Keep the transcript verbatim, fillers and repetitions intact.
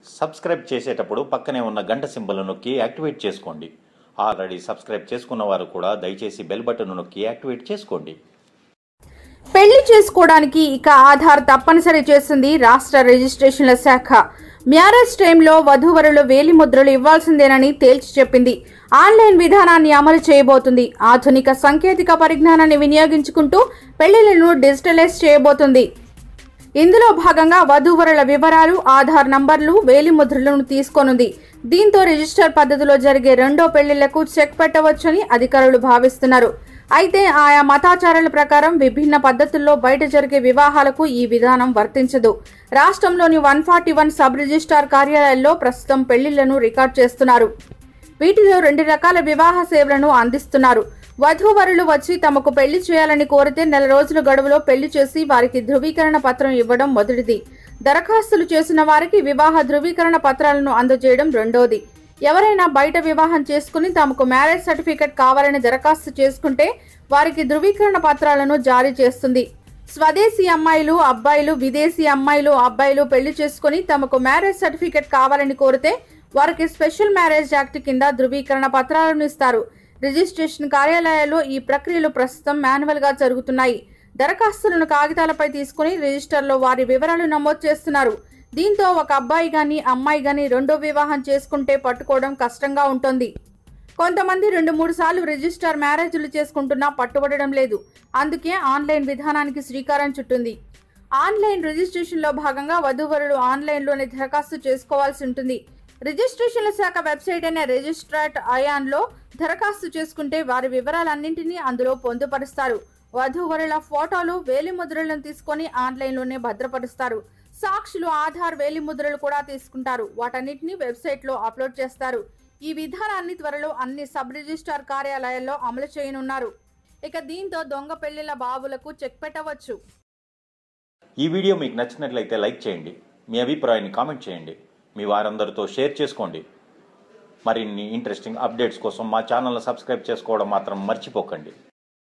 Subscribe చేసేటప్పుడు పక్కనే ఉన్న గంట సింబల్ నొక్కి యాక్టివేట్ చేసుకోండి. ఆల్రెడీ సబ్స్క్రైబ్ చేసుకున్న వారు కూడా దయచేసి బెల్ బటన్ నొక్కి యాక్టివేట్ చేసుకోండి. పెళ్లి చేసుకోవడానికి ఇక ఆధార్ తప్పనిసరి చేసింది రాష్ట్ర రిజిస్ట్రేషన్ల శాఖ. మ్యారేజ్ టైంలో వధూవరులు వేలి ముద్రలు ఇవ్వాల్సిందేనని తేల్చి చెప్పింది. ఆన్లైన్ విధానాన్ని అమలు చేయబోతుంది. ఆధునిక సాంకేతిక పరిజ్ఞానాన్ని వినియోగించుకుంటూ పెళ్లిళ్లను డిజిటలైజ్ చేయబోతుంది. ఇందులో భాగంగా వధూవరుల వివరాలు, ఆధార్ నంబర్లు, వేలి ముద్రలను తీసుకోనుంది. దీంతో రిజిస్టర్ పద్ధతిలో జరిగే రెండో పెళ్లిళ్లకు చెక్ పెట్టవచ్చని అధికారులు భావిస్తున్నారు. అయితే ఆయా మతాచారాల ప్రకారం విభిన్న పద్ధతుల్లో బయట జరిగే వివాహాలకు ఈ విధానం వర్తించదు. రాష్ట్రంలోని one forty one sub registrar కార్యాలయాల్లో ప్రస్తుతం పెళ్లిళ్లను రికార్డ్ చేస్తున్నారు. వీటిలో రెండు రకాల వివాహ సేవలను అందిస్తున్నారు. వధూవరులు వచ్చి తమకు పెళ్లి చేయాలని కోరితే నెల రోజుల గడువులో పెళ్లి చేసి వారికి ధృవీకరణ పత్రం ఇవ్వడం మొదటిది. దరఖాస్తులు చేసిన వారికి వివాహ ధృవీకరణ పత్రాలను అందజేయడం రెండోది. ఎవరైనా బయట వివాహం చేసుకుని తమకు మ్యారేజ్ సర్టిఫికెట్ కావాలని దరఖాస్తు చేసుకుంటే వారికి ధృవీకరణ పత్రాలను జారీ చేస్తుంది. స్వదేశీ అమ్మాయిలు, అబ్బాయిలు, విదేశీ అమ్మాయిలు, అబ్బాయిలు పెళ్లి చేసుకుని తమకు మ్యారేజ్ సర్టిఫికెట్ కావాలని కోరితే వారికి స్పెషల్ మ్యారేజ్ యాక్ట్ కింద ధృవీకరణ పత్రాలను ఇస్తారు. రిజిస్ట్రేషన్ కార్యాలయాల్లో ఈ ప్రక్రియలు ప్రస్తుతం మాన్యువల్ గా జరుగుతున్నాయి. దరఖాస్తులను కాగితాలపై తీసుకుని రిజిస్టర్లో వారి వివరాలు నమోదు చేస్తున్నారు. దీంతో ఒక అబ్బాయి గాని అమ్మాయి గాని రెండో వివాహం చేసుకుంటే పట్టుకోవడం కష్టంగా ఉంటుంది. కొంతమంది రెండు మూడు సార్లు రిజిస్టర్ మ్యారేజ్లు చేసుకుంటున్నా పట్టుబడడం లేదు. అందుకే ఆన్లైన్ విధానానికి శ్రీకారం చుట్టింది. ఆన్లైన్ రిజిస్ట్రేషన్ లో భాగంగా వధూవరులు ఆన్లైన్ లోనే దరఖాస్తు చేసుకోవాల్సి ఉంటుంది. రిజిస్ట్రేషన్ల శాఖ వెబ్సైట్ అయిన రిజిస్ట్రాట్ అయాన్ లో దరఖాస్తు చేసుకుంటే వారి వివరాలన్నింటినీ అందులో పొందుపరుస్తారు. వధూవరుల ఫోటోలు, వేలి ముద్రలను తీసుకొని ఆన్లైన్ లోనే భద్రపరుస్తారు. సాక్షులు, ఆధార్, వేలి ముద్రలు కూడా తీసుకుంటారు. వాటన్నిటిని వెబ్సైట్ లో అప్లోడ్ చేస్తారు. ఈ విధానాన్ని త్వరలో అన్ని సబ్ రిజిస్ట్రార్ కార్యాలయాల్లో అమలు చేయనున్నారు. ఇక దీంతో దొంగ పెళ్లిళ్ల బాబులకు చెక్ పెట్టవచ్చు. ఈ వీడియో మీకు నచ్చినట్లయితే లైక్ చేయండి. మీ అభిప్రాయాన్ని కామెంట్ చేయండి. మీ వారందరితో షేర్ చేసుకోండి. మరిన్ని ఇంట్రెస్టింగ్ అప్డేట్స్ కోసం మా ఛానల్ని సబ్స్క్రైబ్ చేసుకోవడం మాత్రం మర్చిపోకండి.